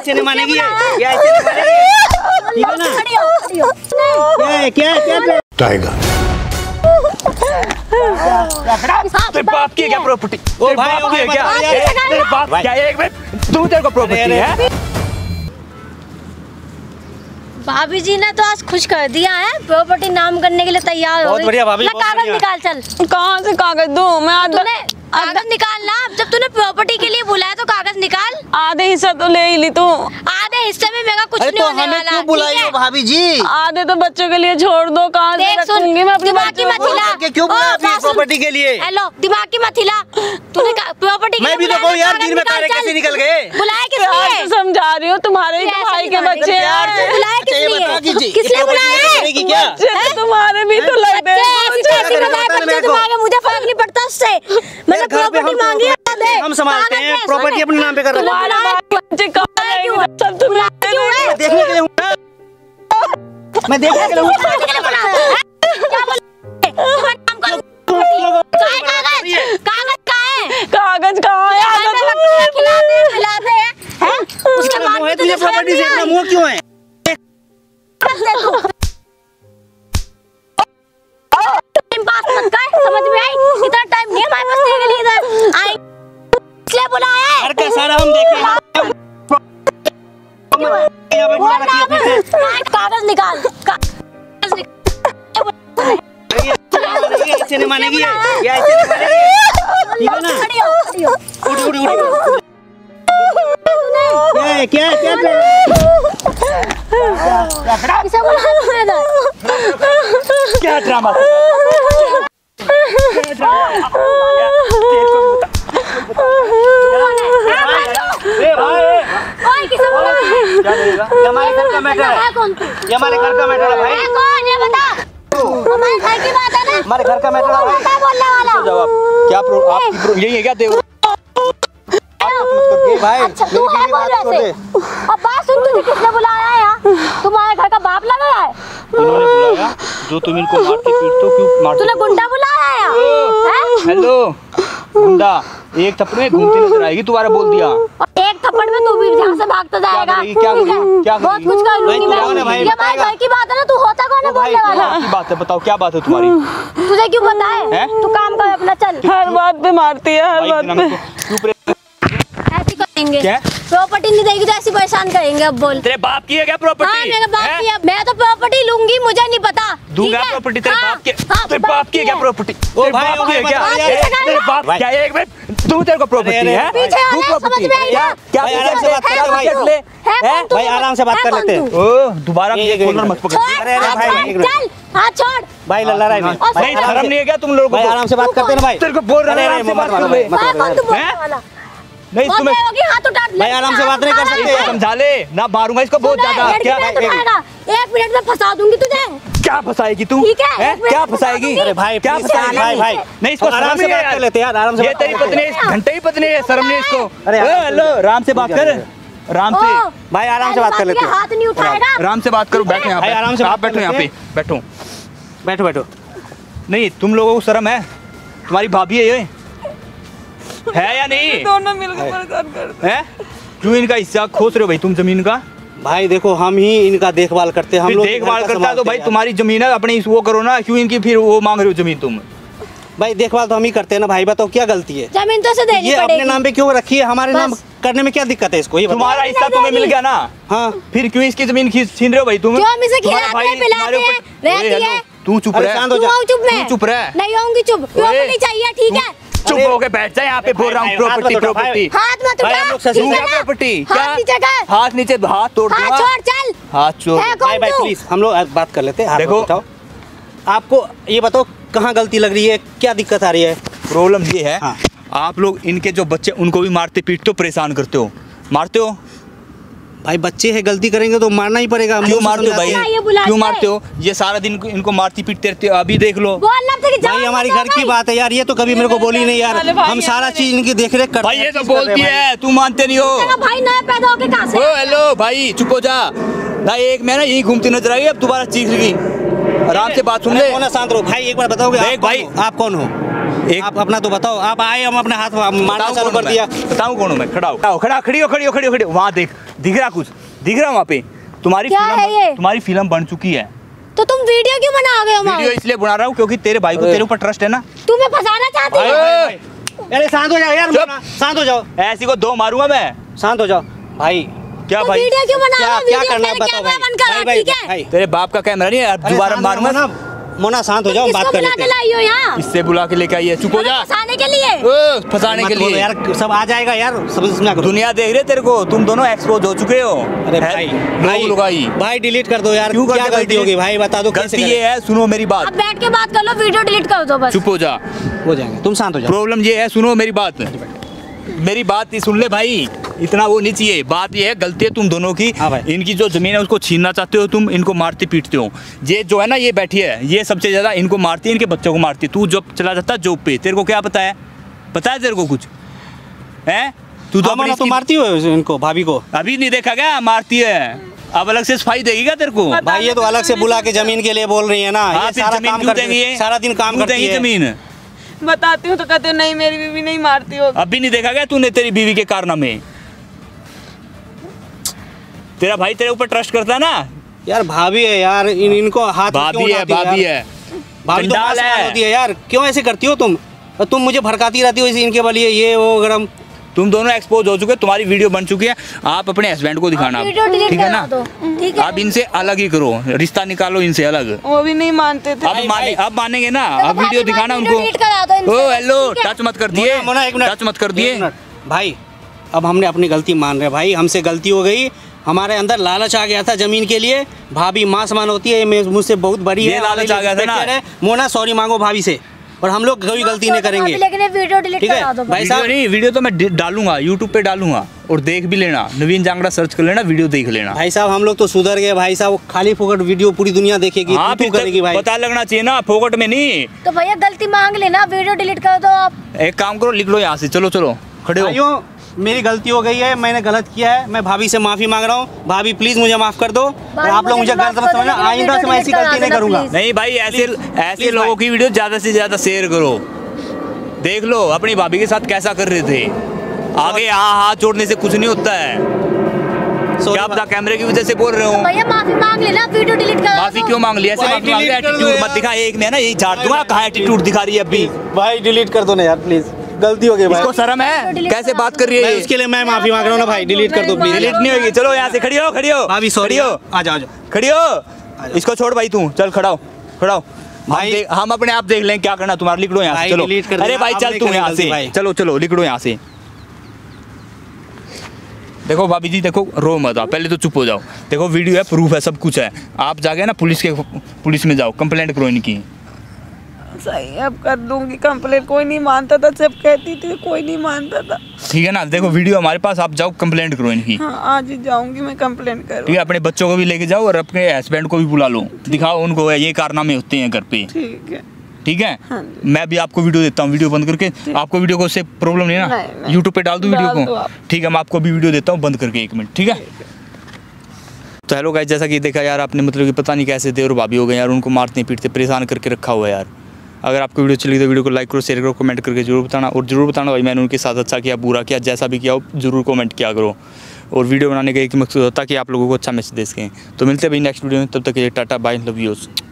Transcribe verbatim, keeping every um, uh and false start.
ऐसे नहीं मानेगी, ये ऐसे नहीं मानेगी, ठीक है ना? क्या क्या क्या टाइगर तेरे बाप की है क्या प्रॉपर्टी? ओ भाई ओ भाई क्या तेरे बाप क्या एक मिनट तू तेरे को प्रॉपर्टी है? भाभी जी ने तो आज खुश कर दिया है, प्रॉपर्टी नाम करने के लिए तैयार हो बहुत गई। बढ़िया भाभी, बहुत कागज बढ़िया। निकाल चल। कहाँ से कागज दूं मैं? आधा तूने कागज निकालना, जब तूने प्रॉपर्टी के लिए बुलाया तो कागज निकाल। आधे हिस्सा तो ले ही ली तू। आधे हिस्से में मेरा कुछ अरे नहीं तो होने हमें वाला। क्यों बुलाई हो भाभी जी? आधे तो बच्चों के लिए छोड़ दो। कहाँ से देख सुन, रखूंगी मैं अपने दिमाग की बच्चों मत को? हिला। के क्यों बुलाया ओ, अपनी बात सुन। प्रॉपर्टी के लिए? हेलो, दिमाग की मत हिला। तूने प्रॉपर्टी के मैं लिए भी तो बुलाया कहूँ यार, कागज दिन में निकाल तारे चल। कैसे निकल गए? बुलाया किस प्यार लिए? से समझा रही हूँ, तुम्हारे ही तो ऐसे भाई के निकाल बच्चे प्यार से। हैं। बुलाया किस अच्छा, ये लिए? बता कीजिए, किसने ये बुलाया प्रॉपर्टी है? करेगी क्या? बच्चे तो तुम्हारे भी तो लगते हैं। ऐसी कैसी बुलाए बच्चे तुम्हारे, मुझे फर्क नहीं पड़ता उससे। मैंने घर पे प्रॉपर्टी हम मांगी है, दे। हम संभालते हैं, कागज प्रॉपर्टी दे, अपने नाम पे कर रहे हैं। बुलाया तुम्हारे बच्चे कहाँ रहेंगे? सब तुम क्यों है? मैं देखने के लिए हूँ ना, मैं देखने के लिए हूँ। प्रॉपर्टी के लिए बुलाया है? क्या बोल? तुम्हारा नाम करो। कहाँ है कागज? कागज कहाँ है? कागज कहाँ है? घर में बच्चे को खिलाते हैं, पिलाते हैं, हैं? उसके बाद मुँह है भी तुझे तुझे शर्म प्रॉपर्टी नहीं से, इतना आई? मुँह क्यों है? बस दे तू। टाइम पास मत कर, समझ में आई? इतना टाइम नहीं है हमारे पास तेरे लिए इधर आई, इसलिए बुलाया है। घर का सारा हम देखें। यहाँ पे बुला रखी है फिर से। कागज निकाल, कागज निकाल। ये ऐसे नहीं मानेगी, ये ऐसे नहीं मानेगी, ठीक है ना? खड़ी हो, खड़ी हो। उठ उठ उठ। क्या क्या क्या किसे बुलाया तूने इधर? क्या ड्रामा? ए भाई, ओए, किसे बुलाया? क्या देगा? ये हमारे घर का मैटर है, है कौन तू? ये हमारे घर का मैटर है भाई, है कौन? ये बता। हमारे घर की बात है ना? हमारे घर का मैटर है भाई। क्या बोलने वाला? जवाब क्या प्रो आपकी प्रो यही है क्या? देखो ए भाई, अच्छा, तू मेरी है बीवी कौन बात छोड़ वैसे? दे। अब बात सुन, तुझे किसने बुलाया है यहाँ? तुम्हारे घर का बाप लगाया है? इन्होंने बुलाया जो तुम इनको मारते पीटते हो, क्यों मारते? तूने गुंडा बुलाया है यहाँ? हैं? हेलो गुंडा, एक थप्पड़ में घूमती नजर आएगी, तुम्हारा बोल दिया। और एक थप्पड़ में तू भी यहाँ से भागता जाएगा। करेगी, क्या ठीक है? करेगी, क्या बहुत करेगी? कुछ कर लूंगी भाई, मैं। तू कौन है भाई, ये हमारे बताएगा? घर की बात है ना, तू होता कौन है बोलने वाला? की बात है, बताओ क्या बात है तुम्हारी? तुझे क्यों पता है? हैं? तू काम कर अपना, चल। हर बात पे मारती है, हर भाई, बात इतना पे। मेरे को क्यों प्रे- ऐसे करेंगे। क्या? प्रॉपर्टी नहीं देगी तो ऐसी परेशान करेंगे। अब बोल। तेरे बाप की है क्या प्रॉपर्टी? हाँ, मेरे बाप की है। मैं तो प्रॉपर्टी लूंगी, मुझे नहीं पता। दूंगा ठीक है? प्रॉपर्टी तेरे हाँ, बाप के। हाँ, तेरे बाप की है क्या प्रॉपर्टी? ओ तेरे भाई, बाप ओ की है भाई, क्या? बता यार, ए, यार, तेरे बाप यार। क्या है? एक मिनट, तू तेरे को प्रॉपर्टी अरे, है? पीछे आ तू ले, प्रॉपर्टी समझ में आई क्या? ना? क्या भाई, पीछे आराम से से? बात कर क्या ले भाई। पीछे ले? है हैं? कौन तू? भाई, आराम से बात है कर कौन लेते हैं। तू? ओ दोबारा ये- ये- कॉर्नर मत पकड़। छोड़, अरे, अरे, हाथ भाई, छोड़, एक मिनट। चल, हाथ छोड़। भाई लल्ला राय में और भाई, सुन, आराम शर्म से- नहीं है क्या तुम लोगों भाई को? आराम से बात करते हैं ना भाई। तेरे को बोल रहा अरे, है अरे, आराम से मत बात मारो कर भाई, ले। मत है मारो कौन तू भाई। बोलने वाला? नहीं कौन तुम्हें होगी? हाथ उठा ले। भाई, आराम से बात नहीं कर सकते। समझा ले ना, मारूंगा इसको बहुत सुन, ज्यादा। लड़की क्या पे हाथ उठाएगा, एक मिनट में फंसा दूंगी तुझे। क्या फंसाएगी तू? ठीक है, हैं? एक मिनट क्या में फंसाएगी? फंसा अरे भाई, क्या please, फंसाएगी? भाई, भाई। नहीं इसको आराम शर्म से नहीं है बात कर यार। लेते हैं यार, आराम से ये बात तेरी कर लेते पत्नी हैं। है, घंटे ही पत्नी है, शर्म नहीं इसको। अरे, ओ, हेलो राम से बात कर, राम से ओ, भाई, आराम से बात कर लेते हैं। हाथ नहीं उठाएगा। राम से बात करो। बैठो यहाँ भाई, पे, आराम से आप बात कर बैठो यहाँ पे, लेते बैठो। बैठो बैठो। नहीं तुम लोगों को शर्म है? तुम्हारी भाभी है ये, है या नहीं? दोनों मिलकर परेशान करते है? क्यों इनका हिस्सा खोस रहे हो भाई तुम जमीन का? भाई देखो, हम ही इनका देखभाल करते हैं, हम फिर लोग देखभाल घर का करता है तो संभालते भाई हैं। तुम्हारी जमीन है, अपनी वो करो ना, क्यों इनकी फिर वो मांग रहे हो जमीन तुम? भाई देखभाल तो हम ही करते हैं ना भाई, बताओ क्या गलती है? जमीन तो से देनी ये पड़ेगी। अपने नाम पे क्यों रखी है? हमारे बस। नाम करने में क्या दिक्कत है इसको? ये बताओ। तुम्हारा हिस्सा तुम्हें मिल गया ना, हाँ, फिर क्यों इसकी जमीन खींच छीन रहे हो भाई तुम? जो हम इसे तुम्हारा खिलाते हैं, भाई पिलाते तुम्हारे हैं, ऊपर- रहती ओए, हेलो, है। तू चुप अरे, रह, शांत हो तू जा। आओ चुप में। तू चुप रह। नहीं होंगी चुप, प्रॉपर्टी चाहिए, ठीक है? चुप अरे- होके बैठ जा यहाँ पे, बोल रहा हूँ भाई, प्रॉपर्टी हाथ मत उठाओ, प्रॉपर्टी। हाथ मत भाई, उठा, हम लोग सच ठीक में है ना? प्रॉपर्टी हाथ क्या? नीचे कर, हाथ नीचे, हाथ तोड़ हाथ दूंगा। छोड़, चल। हाथ छोड़। है कौन भाई भाई तू? प्लीज, हम लोग बात कर लेते हैं। हाथ देखो। मत उठाओ। आपको ये बताओ कहाँ गलती लग रही है, क्या दिक्कत आ रही है? प्रॉब्लम ये है, हाँ। आप लोग इनके जो बच्चे उनको भी मारते पीटते हो, परेशान करते हो, मारते हो। भाई बच्चे हैं, गलती करेंगे तो मारना ही पड़ेगा। हम क्यों लोग मारते हो समझाते भाई? हैं। ये बुलाते क्यों हैं। मारते हो? ये सारा दिन इनको- इनको मारती पीटते रहते हो, अभी देख लो। बोलना था कि जाओ, भाई हमारी जाओ घर की भाई। बात है यार, ये तो कभी मेरे को बोली नहीं यार। वाले भाई हम हैं सारा मेरे। चीज इनकी देख रेख करते भाई हैं। ये तो चीज़ कर रहे बोलती हैं भाई। है, तू मानते नहीं हो। तेरा भाई नया पैदा होके कहाँ से? ओ हेलो भाई, चुप हो जा भाई, एक मैं ना यही घूमती नजर आई, अब दोबारा चीख रही। आराम से बात सुन ले। अरे, कौन है? शांत रहो भाई, एक बार बताओगे देख आप भाई। कौन हो? आप कौन हो? एक आप अपना तो बताओ, आप आए हम अपने हाथ मारना चालू कर दिया। बताऊं कौन हूं मैं? खड़ा हो, खड़ा खड़ी हो खड़ी हो खड़ी हो खड़ी हो। वहाँ देख, दिख रहा कुछ? दिख रहा वहाँ पे? तुम्हारी क्या है ये? फिल्म तुम्हारी फिल्म बन चुकी है। तो तुम वीडियो क्यों बना रहे हो हमारे? वीडियो इसलिए बना रहा हूँ क्योंकि तेरे भाई को तेरे ऊपर ट्रस्ट है ना। तुम्हें फंसाना चाहती भाई, हो? भाई, भाई। अरे शांत हो जाओ यार, मोना, शांत हो जाओ, ऐसी को दो मारूंगा मैं। शांत हो जाओ भाई। क्या तो भाई? वीडियो क्यों बना रहे क्या हो? क्या वीडियो करना है मेरे बताओ कैमरा भाई। बंद करो, भाई, भाई, ठीक है? भाई। तेरे बाप का कैमरा नहीं है, अब अरे दोबारा शांत हो मारूंगा। मोना, मोना शांत हो जाओ, बात किसको कर बुला लेते के हैं। लाई हो यहाँ? इससे बुला के लेके आई है, चुप हो जा। फंसाने के लिए? ओ, फंसाने के मत बोलो लिए यार, सब आ जाएगा यार, समझ ना करो। दुनिया देख रही है तेरे को, तुम दोनों एक्सपोज हो चुके हो। अरे भाई, भाई, लुगाई भाई डिलीट कर दो यार, क्यों क्या करते गलती होगी भाई, बता दो कैसे गलती ये करें? है, सुनो मेरी बात। अब बैठ के बात कर लो, वीडियो डिलीट कर दो बस। चुप हो जा, हो जाएंगे, तुम शांत हो जाओ। प्रॉब्लम ये है, सुनो मेरी बात, मेरी बात ही सुन ले भाई, इतना वो नहीं चाहिए। बात ये है, गलती है तुम दोनों की। हाँ भाई। इनकी जो जमीन है उसको छीनना चाहते हो तुम, इनको मारते पीटते हो। ये जो है ना, ये बैठी है, ये सबसे ज्यादा इनको मारती है, इनके बच्चों को मारती है। तू जब चला जाता जॉब पे, तेरे को क्या पता है? पता है तेरे को कुछ है? तू तो हाँ, मोना, अपनी तुम मारती हो इनको, भाभी को? अभी नहीं देखा क्या मारती है? अब अलग से सफाई देगी क्या तेरे को? भाई ये तो अलग से बुला के जमीन के लिए बोल रही है ना, हाँ, ये फिर सारा जमीन काम क्यों करती देंगी है, ये? सारा दिन काम क्यों करती देंगी है। जमीन? बताती हूँ तो कहते हो नहीं मेरी बीवी नहीं मारती हो। अभी नहीं देखा क्या तूने तेरी बीवी के कारनामे? तेरा भाई तेरे ऊपर ट्रस्ट करता है ना। यार भाभी है यार, इन इनको हाथ में भाभी क्यों है, उठाती हो भाभी यार? है, भाभी तो चंडाल माँ समान है। होती है यार, क्यों ऐसे करती हो तुम? और तुम मुझे भड़काती रहती हो इसी इनके बलिए, ये वो गरम। तुम दोनों एक्सपोज हो चुके, तुम्हारी वीडियो बन चुकी है। आप अपने हस्बैंड को दिखाना, अब वीडियो डिलीट ठीक है करा ना? दो, ठीक है? आप इनसे अलग ही करो, रिश्ता निकालो इनसे अलग। वो भी नहीं मानते थे। अब माने, अब मानेंगे ना। तो अब भाभी वीडियो भाई दिखाना वीडियो उनको। डिलीट करा दो इनसे, ओ हेलो, ठीक है? टच मत कर दिए, मोना, मोना, एक मिनट, टच मत कर दिए। एक मिनट। भाई अब हमने अपनी गलती मान रहे भाई, हमसे गलती हो गई, हमारे अंदर लालच आ गया था जमीन के लिए। भाभी माँ समान होती है, मैं मुझसे बहुत बड़ी ये है, लालच आ गया था ना। है। मोना सॉरी मांगो भाभी से, और हम लोग कोई गलती नहीं करेंगे, लेकिन ये वीडियो डिलीट ठीक है? करा दो भाई वीडियो साहब, नहीं, वीडियो तो मैं डि- डालूंगा, यूट्यूब पे डालूंगा, और देख भी लेना। नवीन जांगड़ा सर्च कर लेना, वीडियो देख लेना। भाई साहब हम लोग तो सुधर गए भाई साहब, खाली फोकट वीडियो पूरी दुनिया देखेगी, हाँ, तू फिर करेगी भाई। पता लगना चाहिए ना, फोकट में नहीं। तो भैया गलती मांग लेना, वीडियो डिलीट कर दो आप। एक काम करो, लिख लो यहाँ से, चलो चलो खड़े हो। भाइयों मेरी गलती हो गई है, मैंने गलत किया है, मैं भाभी से माफी मांग रहा हूँ। भाभी प्लीज मुझे माफ कर दो, और आप लोग मुझे गलत मत समझना, आइंदा से मैं ऐसी गलती नहीं करूंगा। नहीं भाई, ऐसे ऐसे प्लीज लोगों भाई। की वीडियो ज्यादा से ज्यादा शेयर करो। देख लो अपनी भाभी के साथ कैसा कर रहे थे। आगे हाँ हाथ जोड़ने से कुछ नहीं होता है। Sorry क्या पता कैमरे की वजह से बोल रहे हो। भैया माफी मांग लेना, वीडियो डिलीट कर माफी क्यों मांग लिया? ऐसे भाई, माफी मांग delete कर दो एटीट्यूड मत यार। दिखा। एक में है ना, यही झाड़ दूंगा। कहाँ एटीट्यूड दिखा रही है अभी? भाई डिलीट कर दो ना यार प्लीज, गलती हो गई भाई। इसको शर्म है? delete कैसे करा बात दो। कर रही है मैं ये? उसके लिए मैं माफी मांग रहा हूँ ना भाई, डिलीट कर दो प्लीज। डिलीट नहीं होगी। चलो यहाँ से खड़ी हो, खड़ी हो भाभी खड़ी सॉरी, हो, आ जाओ आ जाओ। खड़ी हो। इसको छोड़ भाई, तू चल खड़ा हो, खड़ा हो। हम भाई- देख- हम अपने आप देख लें क्या करना तुम्हारा। लिख लो यहाँ से, भाई, चलो। delete कर अरे देना, भाई अब चल नहीं तू करेंगे यहाँ गलती से, भाई। चलो चलो लिख लो यहाँ से। देखो भाभी जी, देखो रो मत आप, पहले तो चुप हो जाओ। देखो वीडियो है, प्रूफ है, सब कुछ है। आप जाके ना पुलिस के पुलिस में जाओ, कंप्लेंट करो इनकी। सही अब कर दूंगी कंप्लेंट। कोई नहीं मानता था, सब कहती थी, कोई नहीं मानता था। ठीक है ना? देखो वीडियो हमारे पास, आप जाओ कंप्लेंट करो इनकी। हाँ आज ही जाऊंगी मैं कंप्लेंट करूँ। ठीक है, अपने बच्चों को भी लेके जाओ और अपने हस्बैंड को भी बुला लो, दिखाओ उनको ये कारनामे होते हैं घर पे। ठीक है। ठीक है, हाँ जी। मैं भी आपको वीडियो देता हूँ, वीडियो बंद करके। आपको वीडियो को उससे प्रॉब्लम नहीं नहीं, ना? नहीं। यूट्यूब पे डाल दूँ वीडियो डाल दो को? आप। ठीक है, मैं आपको भी वीडियो देता हूँ बंद करके, एक मिनट। ठीक है, तो हेलो गाइस, जैसा कि देखा यार आपने, मतलब कि पता नहीं कैसे देवर भाभी हो गए यार, उनको मारते पीटते परेशान करके रखा हुआ है यार। अगर आपको वीडियो चली तो वीडियो को लाइक करो, शेयर करो, कमेंट करके जरूर बताना। और जरूर बताना भाई मैंने उनके साथ अच्छा किया, बुरा किया, जैसा भी किया हो जरूर कमेंट किया करो। और वीडियो बनाने का एक मकसद होता है कि आप लोगों को अच्छा मैसेज दे सकें। तो मिलते हैं भाई नेक्स्ट वीडियो में, तब तक के लिए टाटा बाय, लव यूज़।